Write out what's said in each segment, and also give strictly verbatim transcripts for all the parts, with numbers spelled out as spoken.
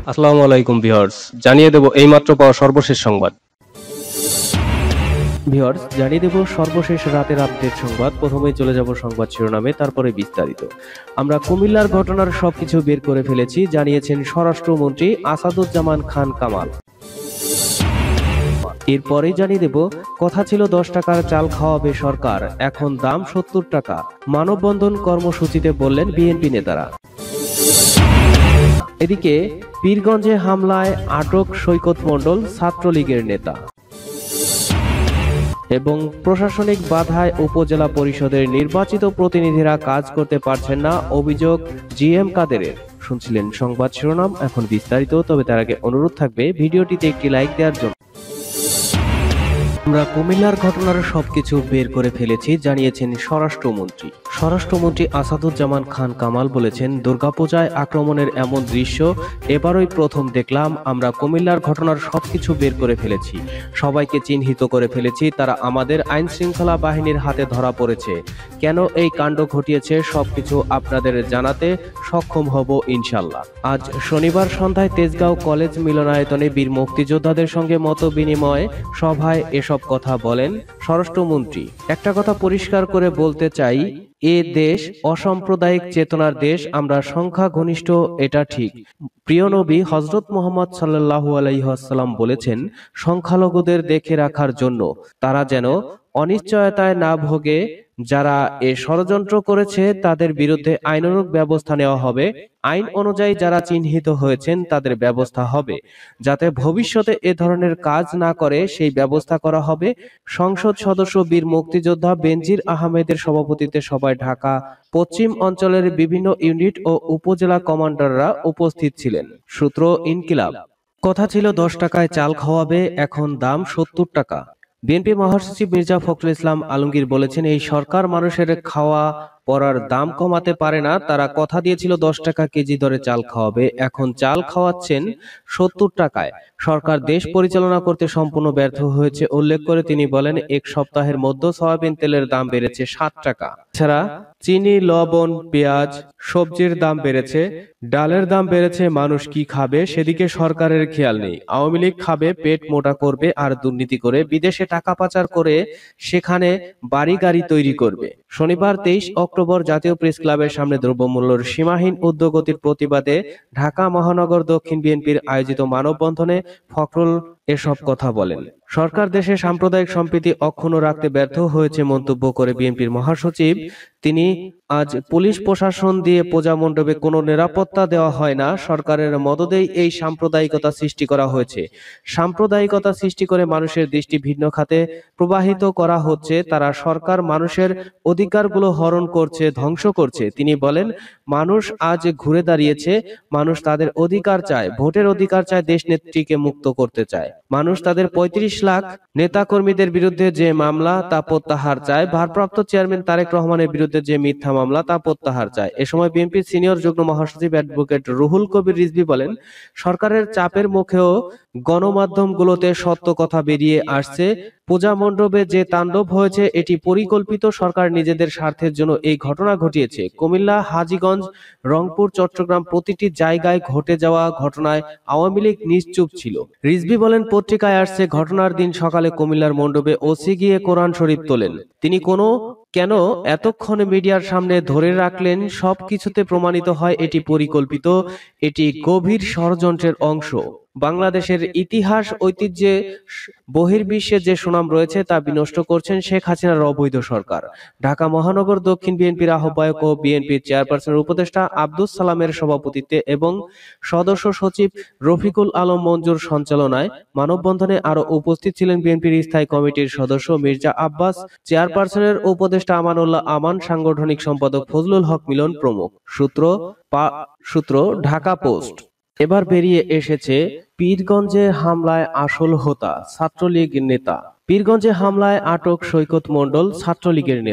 আসসালামু আলাইকুম ভিউয়ার্স, জানিয়ে দেব এইমাত্র পাওয়া সর্বশেষ সংবাদ। ভিউয়ার্স, জানিয়ে দেব সর্বশেষ রাতের আপডেট সংবাদ। প্রথমেই চলে যাব সংবাদ শিরোনামে, তারপরে বিস্তারিত। আমরা কুমিল্লার ঘটনার সবকিছু বের করে ফেলেছি, জানিয়েছেন স্বরাষ্ট্রমন্ত্রী আসাদুজ্জামান খান কামাল। এরপরে জানিয়ে দেব, কথা ছিল দশ টাকার চাল খাওয়াবে সরকার, এখন দাম সত্তর টাকা। মানববন্ধন কর্মসূচিতে বললেন বিএনপি নেতারা। এদিকে পীরগঞ্জে হামলায় আটক সৈকত মণ্ডল, ছাত্রলীগের নেতা। এবং প্রশাসনিক বাধায় উপজেলা পরিষদের নির্বাচিত প্রতিনিধিরা কাজ করতে পারছেন না, অভিযোগ জি এম কাদেরের। শুনছিলেন সংবাদ শিরোনাম, এখন বিস্তারিত। তবে তার আগে অনুরোধ থাকবে ভিডিওটিতে একটি লাইক দেওয়ার জন্য। আমরা কুমিল্লার ঘটনার সবকিছু বের করে ফেলেছি, জানিয়েছেন স্বরাষ্ট্রমন্ত্রী। স্বরাষ্ট্রমন্ত্রী আসাদুজ্জামান খান কামাল বলেছেন, দুর্গাপূজায় আক্রমণের এমন দৃশ্য এবারই প্রথম দেখলাম। আমরা কুমিল্লার ঘটনার সবকিছু বের করে ফেলেছি, সবাইকে চিহ্নিত করে ফেলেছি। তারা আমাদের আইন শৃঙ্খলা বাহিনীর হাতে ধরা পড়েছে। কেন এই কাণ্ড ঘটিয়েছে সবকিছু আপনাদের জানাতে সক্ষম হব ইনশাল্লাহ। আজ শনিবার সন্ধ্যায় তেজগাঁও কলেজ মিলনায়তনে বীর মুক্তিযোদ্ধাদের সঙ্গে মত বিনিময় সভায় এসব কথা বলেন স্বরাষ্ট্রমন্ত্রী। একটা কথা পরিষ্কার করে বলতে চাই, এ দেশ অসাম্প্রদায়িক চেতনার দেশ, আমরা সংখ্যা ঘনিষ্ঠ, এটা ঠিক। প্রিয় নবী হযরত মুহাম্মদ সাল্লাল্লাহু আলাইহি ওয়াসাল্লাম বলেছেন, সংখ্যালঘুদের দেখে রাখার জন্য, তারা যেন অনিশ্চয়তায় না ভোগে। যারা এ ষড়যন্ত্র করেছে তাদের বিরুদ্ধে আইনানুগ ব্যবস্থা নেওয়া হবে। আইন অনুযায়ী যারা চিহ্নিত হয়েছেন তাদের ব্যবস্থা হবে। যাতে ভবিষ্যতে এ ধরনের কাজ না করে সেই ব্যবস্থা করা হবে। সংসদ সদস্য বীর মুক্তিযোদ্ধা বেনজির আহমেদের সভাপতিত্বে সভায় ঢাকা পশ্চিম অঞ্চলের বিভিন্ন ইউনিট ও উপজেলা কমান্ডাররা উপস্থিত ছিলেন। সূত্র ইনকিলাব। কথা ছিল দশ টাকায় চাল খাওয়াবে, এখন দাম সত্তর টাকা। বিএনপি মহাসচিব মির্জা ফখরুল ইসলাম আলমগীর বলেছেন, এই সরকার মানুষের খাওয়া পড়ার দাম কমাতে পারে না। তারা কথা দিয়েছিল দশ টাকা কেজি দরে চাল খাওয়াবে, এখন চাল খাওয়াচ্ছেন সত্তর টাকায়। সরকার দেশ পরিচালনা করতে সম্পূর্ণ ব্যর্থ হয়েছে উল্লেখ করে তিনি বলেন, এক সপ্তাহের মধ্যে সয়াবিন তেলের দাম বেড়েছে সাত টাকা। এছাড়া চিনি, লবণ, পেঁয়াজ, সবজির দাম বেড়েছে, ডালের দাম বেড়েছে। মানুষ কি খাবে সেদিকে সরকারের খেয়াল নেই। আওয়ামী লীগ খাবে, পেট মোটা করবে আর দুর্নীতি করে বিদেশে টাকা পাচার করে সেখানে বাড়ি গাড়ি তৈরি করবে। শনিবার তেইশ অক্টোবর জাতীয় প্রেস ক্লাবের সামনে দ্রব্যমূল্যের সীমাহীন ঊর্ধ্বগতির প্রতিবাদে ঢাকা মহানগর দক্ষিণ বিএনপির আয়োজিত মানববন্ধনে ফখরুল এসব কথা বলেন। সরকার দেশে সাম্প্রদায়িক সম্প্রীতি অক্ষুণ্ণ রাখতে ব্যর্থ হয়েছে মন্তব্য করে বিএনপির মহাসচিব তিনি আজ পুলিশ প্রশাসন দিয়ে পূজা মণ্ডপে কোনো নিরাপত্তা দেওয়া হয় না, সরকারের মদদেই এই সাম্প্রদায়িকতা সৃষ্টি করা হয়েছে। সাম্প্রদায়িকতা সৃষ্টি করে মানুষের দৃষ্টি ভিন্ন খাতে প্রবাহিত করা হচ্ছে। তারা সরকার মানুষের অধিকারগুলো হরণ করছে, ধ্বংস করছে। তিনি বলেন, মানুষ আজ ঘুরে দাঁড়িয়েছে, মানুষ তাদের অধিকার চায়, ভোটের অধিকার চায়, দেশ নেত্রীকে মুক্ত করতে চায়। মানুষ তাদের পঁয়ত্রিশ লাখ নেতাকর্মীদের বিরুদ্ধে যে মামলা তা প্রত্যাহার চায়, ভারপ্রাপ্ত চেয়ারম্যান তারেক রহমানের বিরুদ্ধে যে মিথ্যা মামলা তা প্রত্যাহার চায়। এ সময় বিএনপির সিনিয়র যুগ্ম মহাসচিব অ্যাডভোকেট রুহুল কবির রিজভী বলেন, সরকারের চাপের মুখেও গণমাধ্যমগুলোতে সত্য কথা বেরিয়ে আসছে। পূজা মণ্ডপে যে তাণ্ডব হয়েছে এটি পরিকল্পিত, সরকার নিজেদের স্বার্থের জন্য এই ঘটনা ঘটিয়েছে। কুমিল্লা, হাজীগঞ্জ, রংপুর, চট্টগ্রাম প্রতিটি জায়গায় ঘটে যাওয়া ঘটনায় আওয়ামী লীগ নিশ্চুপ ছিল। রিজভী বলেন, পত্রিকায় আসছে ঘটনার দিন সকালে কুমিল্লার মণ্ডপে ওসি গিয়ে কোরআন শরীফ তোলেন। তিনি কোনো কেন এতক্ষণ মিডিয়ার সামনে ধরে রাখলেন? সব কিছুতে প্রমাণিত হয় এটি পরিকল্পিত, এটি গভীর ষড়যন্ত্রের অংশ। বাংলাদেশের ইতিহাস ঐতিহ্যে বহির্বিশ্বে যে সুনাম রয়েছে তা বিনষ্ট করছেন শেখ হাসিনার অবৈধ সরকার। ঢাকা মহানগর দক্ষিণ বিএনপির আহ্বায়ক ও বিএনপির চেয়ারপারসনের উপদেষ্টা আব্দুস সালামের সভাপতিত্বে এবং সদস্য সচিব রফিকুল আলম মঞ্জুর সঞ্চালনায় মানববন্ধনে আরো উপস্থিত ছিলেন বিএনপির স্থায়ী কমিটির সদস্য মির্জা আব্বাস, চেয়ারপারসনের উপদেষ্টা আমানুল্লাহ আমান, সাংগঠনিক সম্পাদক ফজলুল হক মিলন প্রমুখ। সূত্র সূত্র ঢাকা পোস্ট। এবার বেরিয়ে এসেছে পীরগঞ্জে হামলায় আসল হোতা ছাত্রলীগ নেতা। পীরগঞ্জে হামলায় আটক সৈকত মণ্ডল, ছাত্রলীগের নেতা।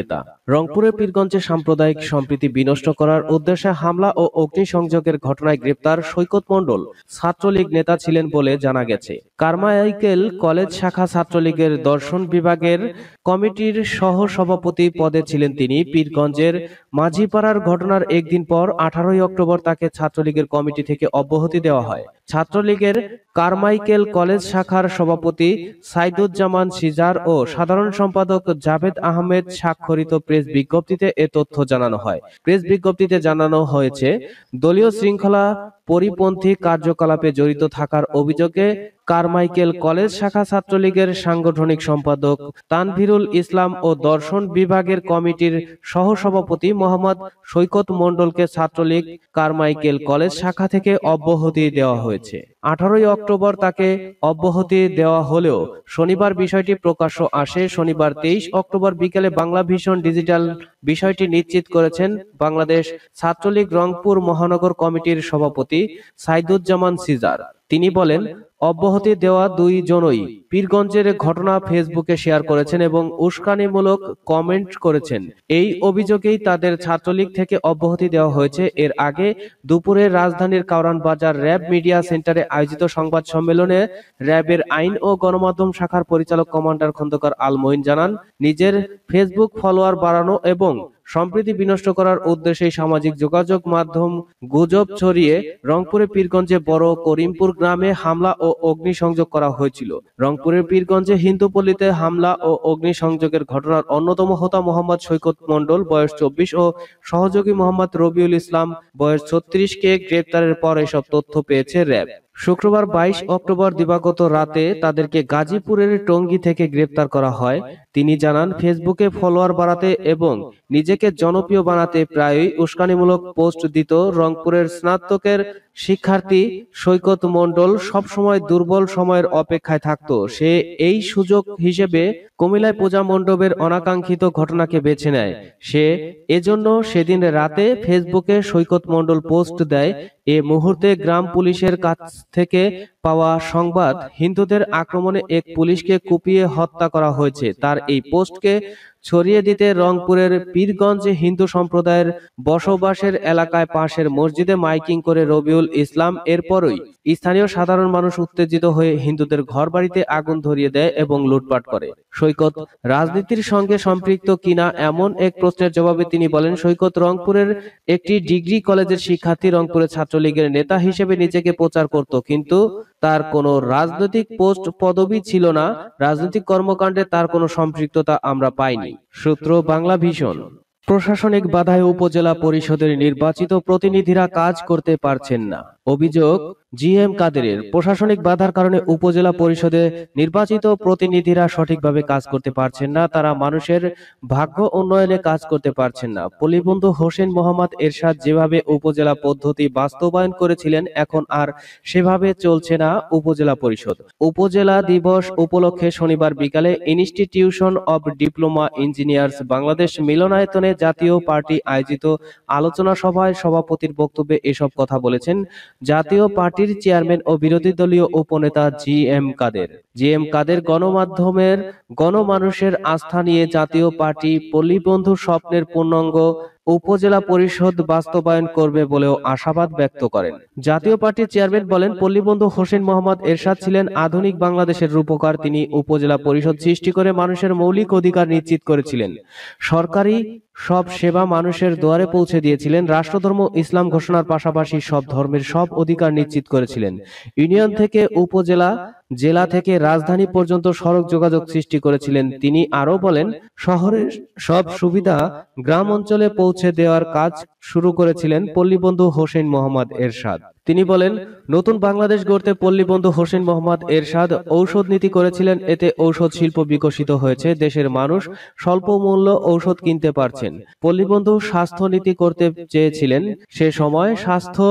রংপুরের পীরগঞ্জে সাম্প্রদায়িক সম্প্রীতি বিনষ্ট করার উদ্দেশ্যে হামলা ও অগ্নিসংযোগের ঘটনায় গ্রেপ্তার সৈকত মণ্ডল ছাত্রলীগ নেতা ছিলেন বলে জানা গেছে। কারমাইকেল কলেজ শাখা ছাত্রলীগের দর্শন বিভাগের কমিটির সহ সভাপতি পদে ছিলেন তিনি। পীরগঞ্জের মাঝিপাড়ার ঘটনার একদিন পর আঠারোই অক্টোবর তাকে ছাত্রলীগের কমিটি থেকে অব্যাহতি দেওয়া হয়। ছাত্রলীগের কারমাইকেল কলেজ শাখার সভাপতি সাইদুজ্জামান সিজার ও সাধারণ সম্পাদক জাভেদ আহমেদ স্বাক্ষরিত প্রেস বিজ্ঞপ্তিতে এ তথ্য জানানো হয়। প্রেস বিজ্ঞপ্তিতে জানানো হয়েছে, দলীয় শৃঙ্খলা পরিপন্থী কার্যকলাপে জড়িত থাকার অভিযোগে কারমাইকেল কলেজ শাখা ছাত্রলীগের সাংগঠনিক সম্পাদক তানভীরুল ইসলাম ও দর্শন বিভাগের কমিটির সহসভাপতি মোহাম্মদ সৈকত মণ্ডলকে ছাত্রলীগ কারমাইকেল কলেজ শাখা থেকে অব্যাহতি দেওয়া হয়েছে। আঠারোই অক্টোবর তাকে অব্যাহতি দেওয়া হলেও শনিবার বিষয়টি প্রকাশ্য আসে। শনিবার তেইশ অক্টোবর বিকেলে বাংলা ভিশন ডিজিটাল বিষয়টি নিশ্চিত করেছেন বাংলাদেশ ছাত্রলীগ রংপুর মহানগর কমিটির সভাপতি সাইদুজ্জামান সিজার। তিনি বলেন, অব্যাহতি দেওয়া দুই জনই পীরগঞ্জের ঘটনা ফেসবুকে শেয়ার করেছেন এবং উস্কানিমূলক কমেন্ট করেছেন। এই অভিযোগেই তাদের ছাত্রলীগ থেকে অব্যাহতি দেওয়া হয়েছে। এর আগে দুপুরে রাজধানীর কারওয়ান বাজার র্যাব মিডিয়া সেন্টারে আয়োজিত সংবাদ সম্মেলনে র্যাবের আইন ও গণমাধ্যম শাখার পরিচালক কমান্ডার খন্দকার আল মঈন জানান, নিজের ফেসবুক ফলোয়ার বাড়ানো এবং সম্প্রীতি বিনষ্ট করার উদ্দেশ্যে সামাজিক যোগাযোগ মাধ্যম গুজব ছড়িয়ে রংপুরের পীরগঞ্জে বড় করিমপুর গ্রামে হামলা ও অগ্নিসংযোগ করা হয়েছিল। রংপুরের পীরগঞ্জে হিন্দুপল্লীতে হামলা ও অগ্নিসংযোগের ঘটনার অন্যতম হোতা মোহাম্মদ সৈকত মণ্ডল বয়স চব্বিশ ও সহযোগী মোহাম্মদ রবিউল ইসলাম বয়স ছত্রিশ কে গ্রেপ্তারের পর এসব তথ্য পেয়েছে র্যাব। শুক্রবার বাইশ অক্টোবর দিবাগত রাতে তাদেরকে গাজীপুরের টঙ্গী থেকে গ্রেপ্তার করা হয়। তিনি জানান, ফেসবুকে ফলোয়ার বাড়াতে এবং নিজেকে জনপ্রিয় বানাতে প্রায়ই উস্কানিমূলক পোস্ট দিত। রংপুরের স্নাতকের শিক্ষার্থী সৈকত মণ্ডল সবসময় দুর্বল সময়ের অপেক্ষায় থাকত। সে এই সুযোগ হিসেবে কুমিল্লায় পূজা মণ্ডপের অনাকাঙ্ক্ষিত ঘটনাকে বেছে নেয়। সে এজন্য সেদিন রাতে ফেসবুকে সৈকত মণ্ডল পোস্ট দেয়। এ মুহূর্তে গ্রাম পুলিশের কাছ থেকে পাওয়া সংবাদ, হিন্দুদের আক্রমণে এক পুলিশকে কুপিয়ে হত্যা করা হয়েছে। তার এই পোস্টকে ছড়িয়ে দিতে রংপুরের পীরগঞ্জে হিন্দু সম্প্রদায়ের বসবাসের এলাকায় পাশের মসজিদে মাইকিং করে রবিউল ইসলাম। এরপরই স্থানীয় সাধারণ মানুষ উত্তেজিত হয়ে হিন্দুদের ঘরবাড়িতে আগুন ধরিয়ে দেয় এবং লুটপাট করে। সৈকত রাজনীতির সঙ্গে সম্পৃক্ত কিনা এমন এক প্রশ্নের জবাবে তিনি বলেন, সৈকত রংপুরের একটি ডিগ্রি কলেজের শিক্ষার্থী। রংপুরের ছাত্রলীগের নেতা হিসেবে নিজেকে প্রচার করত, কিন্তু তার কোনো রাজনৈতিক পোস্ট পদবি ছিল না। রাজনৈতিক কর্মকাণ্ডে তার কোনো সম্পৃক্ততা আমরা পাইনি। সূত্র বাংলা ভিশন। প্রশাসনিক বাধায় উপজেলা পরিষদের নির্বাচিত প্রতিনিধিরা কাজ করতে পারছেন না, অভিযোগ জি এম কাদেরের। প্রশাসনিক বাধার কারণে উপজেলা পরিষদে নির্বাচিত প্রতিনিধিরা সঠিকভাবে কাজ করতে পারছেন না। তারা মানুষের ভাগ্য উন্নয়নে কাজ করতে পারছেন না। পল্লীবন্ধু হোসেন মোহাম্মদ এরশাদ যেভাবে উপজেলা পদ্ধতি বাস্তবায়ন করেছিলেন, এখন আর সেভাবে চলছে না উপজেলা পরিষদ। উপজেলা দিবস উপলক্ষে শনিবার বিকালে institution of diploma engineers Bangladesh মিলনায়তনে জাতীয় পার্টি আয়োজিত আলোচনা সভায় সভাপতির বক্তব্যে এসব কথা বলেছেন জাতীয় পার্টির চেয়ারম্যান ও বিরোধী দলীয় উপনেতা জি এম কাদের। জি এম কাদের গণমাধ্যমের গণমানুষের আস্থা নিয়ে জাতীয় পার্টি পল্লীবন্ধু স্বপ্নের পূর্ণাঙ্গ উপজেলা পরিষদ বাস্তবায়ন করবে বলেও আশাবাদ ব্যক্ত করেন। জাতীয় পার্টির চেয়ারম্যান বলেন, পল্লীবন্ধু হোসেন মোহাম্মদ এরশাদ ছিলেন আধুনিক বাংলাদেশের রূপকার। তিনি উপজেলা পরিষদ সৃষ্টি করে মানুষের মৌলিক অধিকার নিশ্চিত করেছিলেন। সরকারি সব সেবা মানুষের দুয়ারে পৌঁছে দিয়েছিলেন। রাষ্ট্রধর্ম ইসলাম ঘোষণার পাশাপাশি সব ধর্মের সব অধিকার নিশ্চিত করেছিলেন। ইউনিয়ন থেকে উপজেলা, জেলা থেকে রাজধানী পর্যন্ত সড়ক যোগাযোগ সৃষ্টি করেছিলেন। তিনি আরো বলেন, শহরের সব সুবিধা গ্রাম অঞ্চলে পৌঁছে দেওয়ার কাজ শুরু করেছিলেন পল্লীবন্ধু হোসেন মোহাম্মদ এরশাদ। তিনি বলেন, নতুন বাংলাদেশ গড়তে পল্লীবন্ধু হোসেন মোহাম্মদ এরশাদ ঔষধ নীতি করেছিলেন। এতে ঔষধ শিল্প বিকশিত হয়েছে। দেশের মানুষ স্বল্প মূল্য ঔষধ কিনতে পারছেন। পল্লীবন্ধু স্বাস্থ্য নীতি করতে চেয়েছিলেন। সে সময় স্বাস্থ্য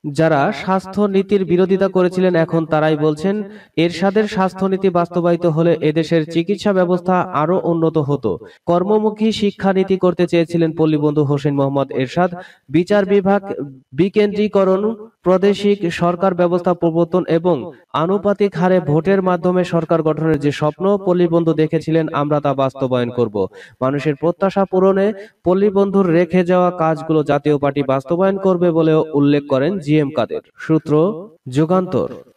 যারা স্বাস্থ্য নীতির বিরোধিতা করেছিলেন এখন তারাই বলছেন এরশাদের স্বাস্থ্যনীতি বাস্তবায়িত হলে এদেশের চিকিৎসা ব্যবস্থা আরো উন্নত হতো। কর্মমুখী শিক্ষানীতি করতে চেয়েছিলেন পল্লীবন্ধু হোসেন মোহাম্মদ এরশাদ। বিচার বিভাগ বিকেন্দ্রীকরণ, প্রাদেশিক সরকার ব্যবস্থা প্রবর্তন এবং আনুপাতিক হারে ভোটের মাধ্যমে সরকার গঠনের যে স্বপ্ন পল্লীবন্ধু দেখেছিলেন আমরা তা বাস্তবায়ন করব। মানুষের প্রত্যাশা পূরণে পল্লীবন্ধুর রেখে যাওয়া কাজগুলো জাতীয় পার্টি বাস্তবায়ন করবে বলেও উল্লেখ করেন জি এম কাদের। সূত্র যুগান্তর।